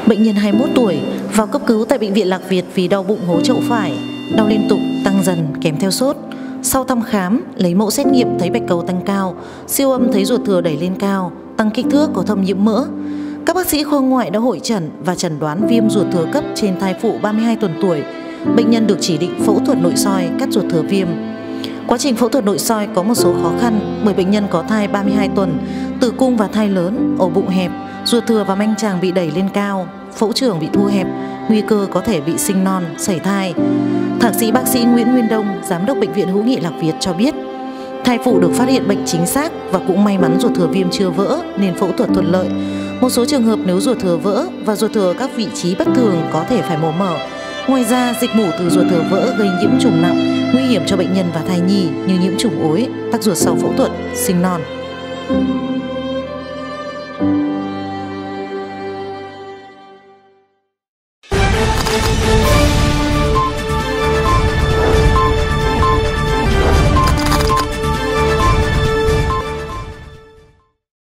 Bệnh nhân 21 tuổi vào cấp cứu tại bệnh viện Lạc Việt vì đau bụng hố chậu phải, đau liên tục, tăng dần kèm theo sốt. Sau thăm khám, lấy mẫu xét nghiệm thấy bạch cầu tăng cao, siêu âm thấy ruột thừa đẩy lên cao, tăng kích thước có thâm nhiễm mỡ. Các bác sĩ khoa ngoại đã hội chẩn và chẩn đoán viêm ruột thừa cấp trên thai phụ 32 tuần tuổi. Bệnh nhân được chỉ định phẫu thuật nội soi cắt ruột thừa viêm. Quá trình phẫu thuật nội soi có một số khó khăn bởi bệnh nhân có thai 32 tuần, tử cung và thai lớn, ổ bụng hẹp, ruột thừa và manh tràng bị đẩy lên cao, phẫu trưởng bị thu hẹp, nguy cơ có thể bị sinh non, sảy thai. Thạc sĩ bác sĩ Nguyễn Nguyên Đông, giám đốc bệnh viện Hữu nghị Lạc Việt cho biết, thai phụ được phát hiện bệnh chính xác và cũng may mắn ruột thừa viêm chưa vỡ nên phẫu thuật thuận lợi. Một số trường hợp nếu ruột thừa vỡ và ruột thừa ở các vị trí bất thường có thể phải mổ mở. Ngoài ra, dịch mủ từ ruột thừa vỡ gây nhiễm trùng nặng, nguy hiểm cho bệnh nhân và thai nhi như nhiễm trùng ối, tắc ruột sau phẫu thuật, sinh non.